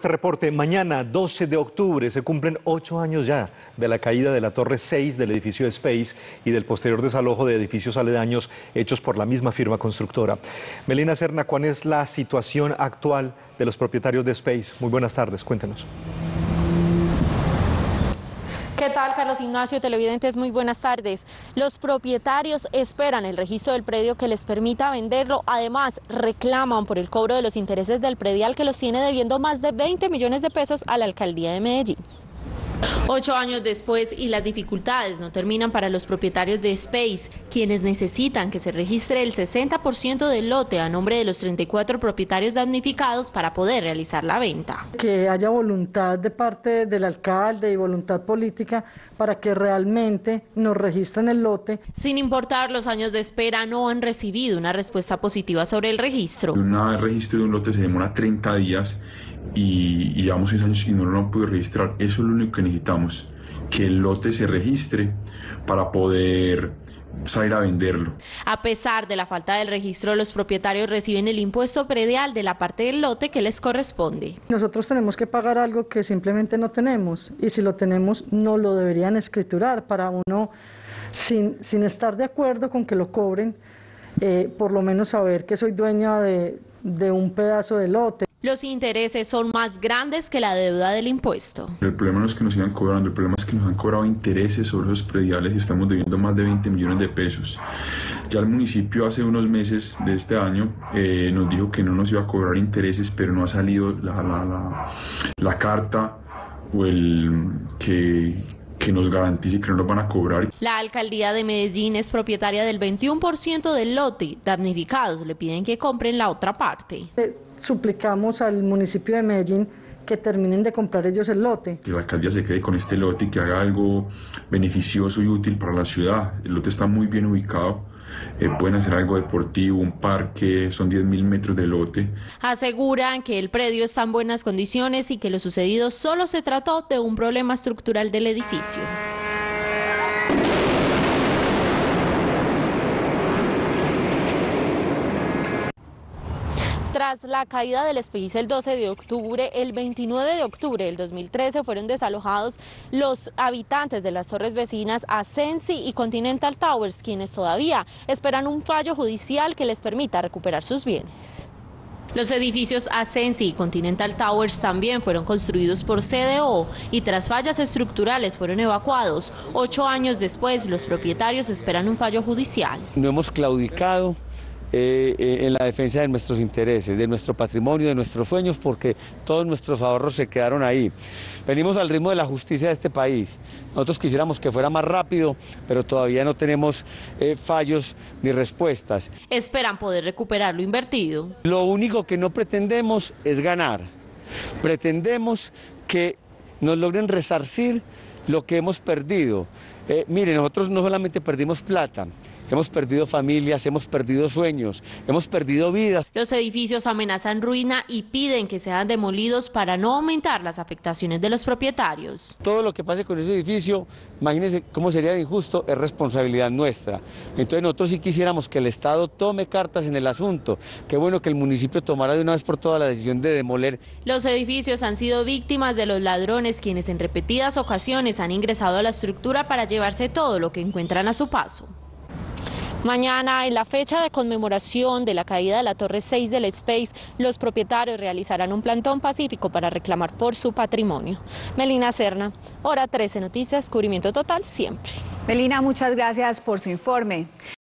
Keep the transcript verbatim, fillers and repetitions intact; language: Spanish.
Este reporte, mañana doce de octubre se cumplen ocho años ya de la caída de la torre seis del edificio de Space y del posterior desalojo de edificios aledaños hechos por la misma firma constructora. Melina Serna, ¿cuál es la situación actual de los propietarios de Space? Muy buenas tardes, cuéntenos. ¿Qué tal, Carlos Ignacio? Televidentes, muy buenas tardes. Los propietarios esperan el registro del predio que les permita venderlo. Además, reclaman por el cobro de los intereses del predial que los tiene debiendo más de veinte millones de pesos a la alcaldía de Medellín. Ocho años después y las dificultades no terminan para los propietarios de Space, quienes necesitan que se registre el sesenta por ciento del lote a nombre de los treinta y cuatro propietarios damnificados para poder realizar la venta. Que haya voluntad de parte del alcalde y voluntad política para que realmente nos registren el lote. Sin importar los años de espera, no han recibido una respuesta positiva sobre el registro. Un registro de un lote se demora treinta días y, y llevamos seis años y no lo han podido registrar. Eso es lo único que necesitamos, que el lote se registre para poder salir a venderlo. A pesar de la falta del registro, los propietarios reciben el impuesto predial de la parte del lote que les corresponde. Nosotros tenemos que pagar algo que simplemente no tenemos, y si lo tenemos no lo deberían escriturar para uno, sin, sin estar de acuerdo con que lo cobren, eh, por lo menos saber que soy dueña de, de un pedazo de lote. Los intereses son más grandes que la deuda del impuesto. El problema no es que nos sigan cobrando, el problema es que nos han cobrado intereses sobre esos prediales y estamos debiendo más de veinte millones de pesos. Ya el municipio hace unos meses de este año eh, nos dijo que no nos iba a cobrar intereses, pero no ha salido la, la, la, la carta o el que... que nos garantice que no nos van a cobrar. La alcaldía de Medellín es propietaria del veintiuno por ciento del lote. Damnificados le piden que compren la otra parte. Eh, suplicamos al municipio de Medellín que terminen de comprar ellos el lote. Que la alcaldía se quede con este lote y que haga algo beneficioso y útil para la ciudad. El lote está muy bien ubicado. Eh, pueden hacer algo deportivo, un parque, son diez mil metros de lote. Aseguran que el predio está en buenas condiciones y que lo sucedido solo se trató de un problema estructural del edificio. Tras la caída del Space el doce de octubre, el veintinueve de octubre del dos mil trece fueron desalojados los habitantes de las torres vecinas Ascensi y Continental Towers, quienes todavía esperan un fallo judicial que les permita recuperar sus bienes. Los edificios Ascensi y Continental Towers también fueron construidos por C D O y tras fallas estructurales fueron evacuados. Ocho años después, los propietarios esperan un fallo judicial. No hemos claudicado Eh, eh, en la defensa de nuestros intereses, de nuestro patrimonio, de nuestros sueños, porque todos nuestros ahorros se quedaron ahí. Venimos al ritmo de la justicia de este país. Nosotros quisiéramos que fuera más rápido, pero todavía no tenemos eh, fallos ni respuestas. Esperan poder recuperar lo invertido. Lo único que no pretendemos es ganar. Pretendemos que nos logren resarcir lo que hemos perdido. Eh, mire, nosotros no solamente perdimos plata, hemos perdido familias, hemos perdido sueños, hemos perdido vidas. Los edificios amenazan ruina y piden que sean demolidos para no aumentar las afectaciones de los propietarios. Todo lo que pase con ese edificio, imagínense cómo sería de injusto, es responsabilidad nuestra. Entonces nosotros sí quisiéramos que el Estado tome cartas en el asunto. Qué bueno que el municipio tomara de una vez por todas la decisión de demoler. Los edificios han sido víctimas de los ladrones, quienes en repetidas ocasiones han ingresado a la estructura para llevarse todo lo que encuentran a su paso. Mañana, en la fecha de conmemoración de la caída de la torre seis del Space, los propietarios realizarán un plantón pacífico para reclamar por su patrimonio. Melina Serna, Hora trece Noticias, cubrimiento total siempre. Melina, muchas gracias por su informe.